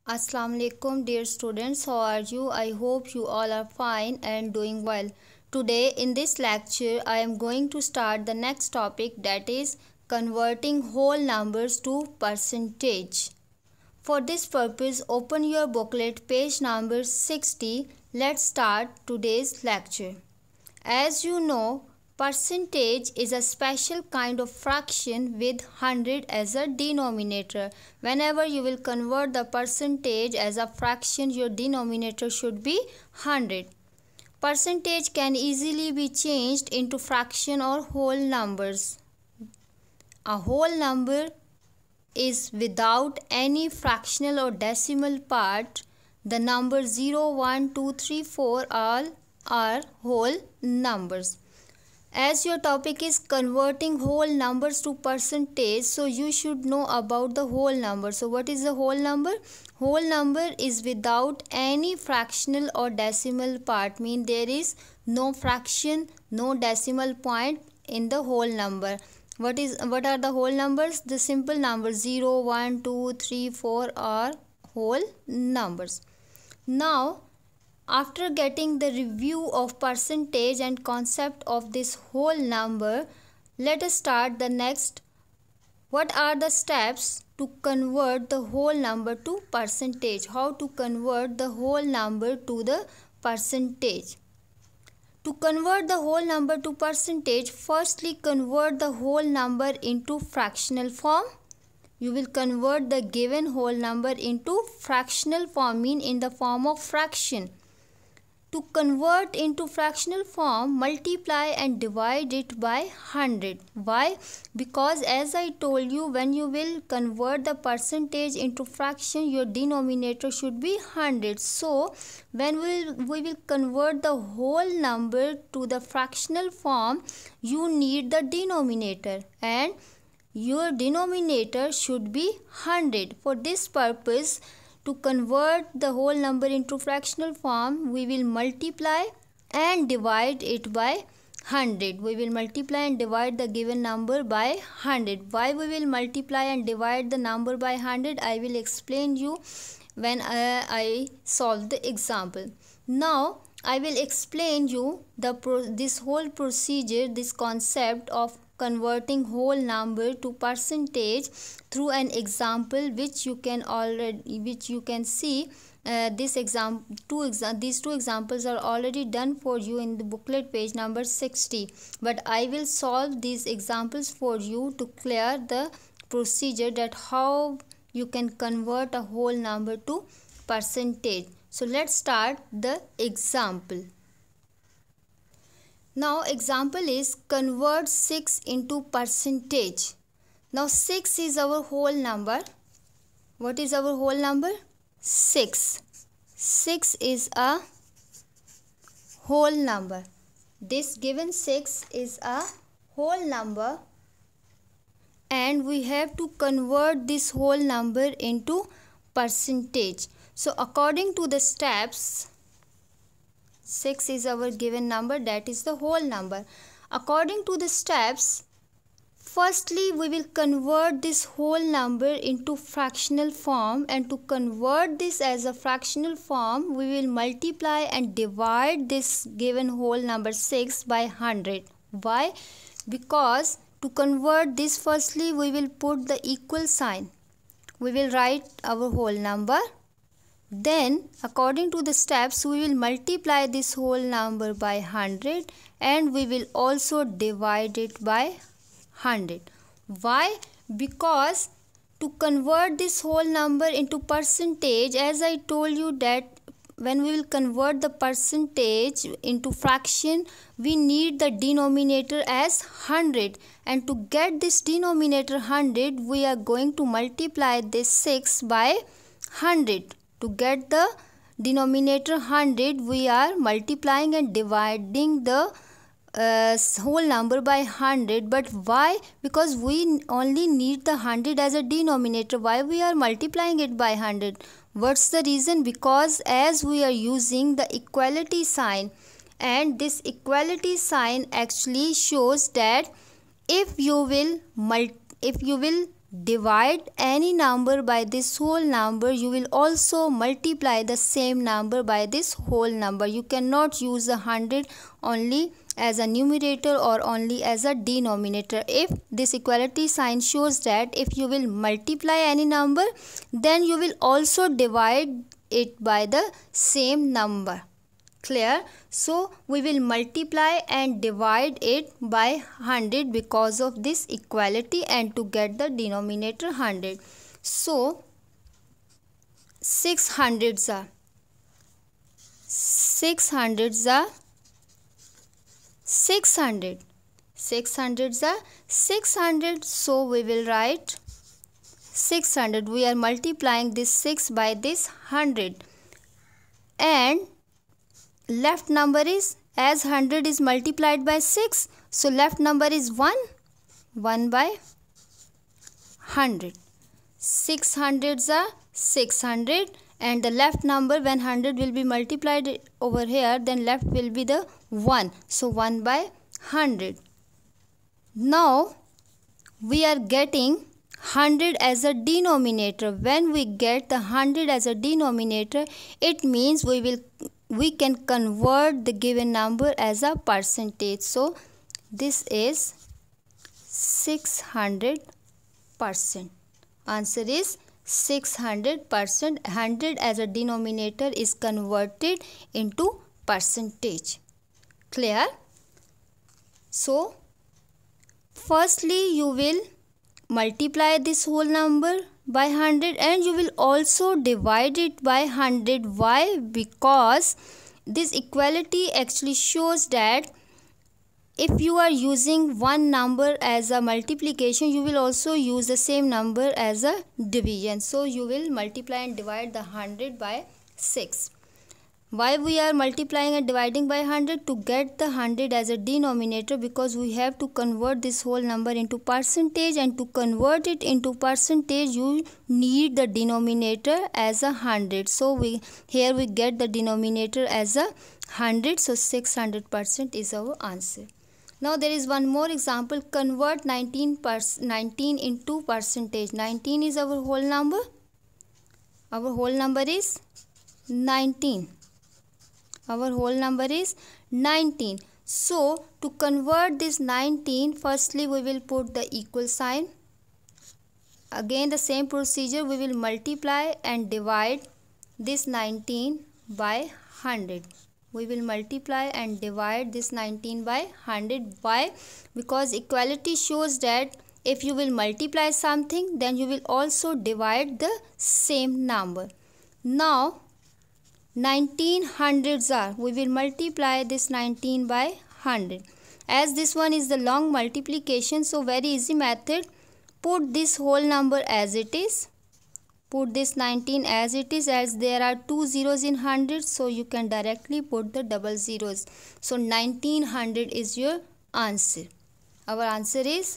Assalamu alaikum dear students, how are you? I hope you all are fine and doing well. Today in this lecture I am going to start the next topic, that is converting whole numbers to percentage. For this purpose open your booklet page number 60. Let's start today's lecture. As you know, percentage is a special kind of fraction with 100 as a denominator. Whenever you will convert the percentage as a fraction, your denominator should be 100. Percentage can easily be changed into fraction or whole numbers. A whole number is without any fractional or decimal part. The numbers 0, 1, 2, 3, 4 all are whole numbers. As your topic is converting whole numbers to percentage, so you should know about the whole number. So what is the whole number? Whole number is without any fractional or decimal part, mean there is no fraction, no decimal point in the whole number. What are the whole numbers? The simple numbers 0, 1, 2, 3, 4 are whole numbers. Now after getting the review of percentage and concept of this whole number, let us start the next. What are the steps to convert the whole number to percentage? How to convert the whole number to the percentage? To convert the whole number to percentage, firstly convert the whole number into fractional form. You will convert the given whole number into fractional form, mean in the form of fraction. To convert into fractional form, multiply and divide it by 100. Why? Because as I told you, when you will convert the percentage into fraction, your denominator should be 100. So when we will convert the whole number to the fractional form, you need the denominator, and your denominator should be 100. For this purpose, to convert the whole number into fractional form, we will multiply and divide it by 100. We will multiply and divide the given number by 100. Why we will multiply and divide the number by 100? I will explain you when I solve the example. Now I will explain you this whole procedure, this concept of converting whole number to percentage through an example which you can see. These two examples are already done for you in the booklet page number 60, but I will solve these examples for you to clear the procedure that how you can convert a whole number to percentage. So let's start the example. Now example is convert 6 into percentage. Now 6 is our whole number. What is our whole number? 6. 6 is a whole number. This given 6 is a whole number, and we have to convert this whole number into percentage. So according to the steps, 6 is our given number, that is the whole number. According to the steps, firstly we will convert this whole number into fractional form, and to convert this as a fractional form, we will multiply and divide this given whole number 6 by 100. Why? Because to convert this, firstly we will put the equal sign. We will write our whole number. Then according to the steps, we will multiply this whole number by 100, and we will also divide it by 100. Why? Because to convert this whole number into percentage, as I told you that when we will convert the percentage into fraction, we need the denominator as 100, and to get this denominator 100, we are going to multiply this 6 by 100. To get the denominator 100, we are multiplying and dividing the whole number by 100. But why? Because we only need the 100 as a denominator. Why we are multiplying it by 100? What's the reason? Because as we are using the equality sign, and this equality sign actually shows that if you will divide any number by this whole number, you will also multiply the same number by this whole number. You cannot use 100 only as a numerator or only as a denominator. If this equality sign shows that if you will multiply any number, then you will also divide it by the same number. Clear? So we will multiply and divide it by 100 because of this equality and to get the denominator 100. So 600s are 600. 600s are 600. So we will write 600. We are multiplying this 6 by this 100. And left number is, as 100 is multiplied by 6, so left number is 1 by 100. 600s are 600, and the left number when 100 will be multiplied over here, then left will be the 1, so 1 by 100. Now we are getting 100 as a denominator. When we get the 100 as a denominator, it means we can convert the given number as a percentage. So this is 600%. Answer is 600%. 100 as a denominator is converted into percentage. Clear? So firstly you will multiply this whole number by 100 and you will also divide it by 100. Why? Because this equality actually shows that if you are using one number as a multiplication, you will also use the same number as a division. So you will multiply and divide the 100 by 6. Why we are multiplying and dividing by 100? To get the 100 as a denominator, because we have to convert this whole number into percentage, and to convert it into percentage you need the denominator as 100. So here we get the denominator as 100. So 600% is our answer. Now there is one more example. Convert 19 into percentage. 19 is our whole number. Our whole number is 19. Our whole number is 19. So to convert this 19, firstly we will put the equal sign. Again the same procedure, we will multiply and divide this 19 by 100. We will multiply and divide this 19 by 100. Why? Because equality shows that if you will multiply something, then you will also divide the same number. Now 1900s are, we will multiply this 19 by 100. As this one is the long multiplication, so very easy method. Put this whole number as it is. Put this 19 as it is, as there are 2 zeros in 100, so you can directly put the double zeros. So 1900 is your answer. Our answer is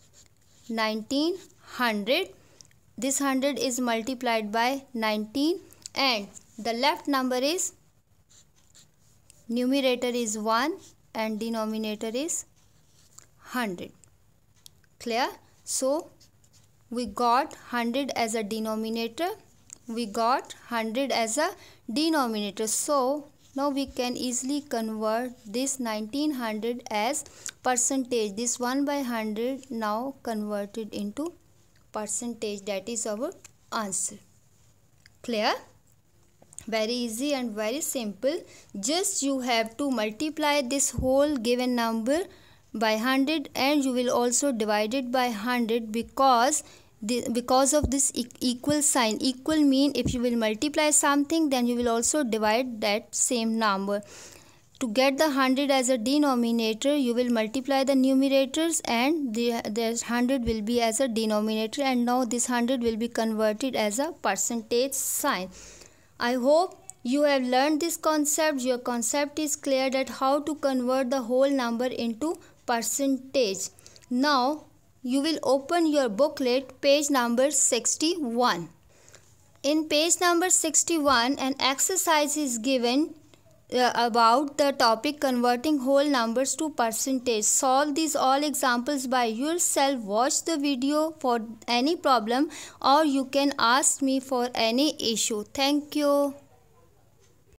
1900. This 100 is multiplied by 19 and the left number is, numerator is 1 and denominator is 100. Clear? So we got 100 as a denominator. We got 100 as a denominator. So now we can easily convert this 1900 as percentage. This 1 by 100 now converted into percentage. That is our answer. Clear? Very easy and very simple. Just you have to multiply this whole given number by 100 and you will also divide it by 100 because of this equal sign. Equal mean if you will multiply something, then you will also divide that same number. To get the 100 as a denominator, you will multiply the numerators and the 100 will be as a denominator, and now this 100 will be converted as a percentage sign. I hope you have learned this concept. Your concept is clear that how to convert the whole number into percentage. Now you will open your booklet, page number 61. In page number 61, an exercise is given about the topic converting whole numbers to percentage. Solve these all examples by yourself. Watch the video for any problem or you can ask me for any issue. Thank you.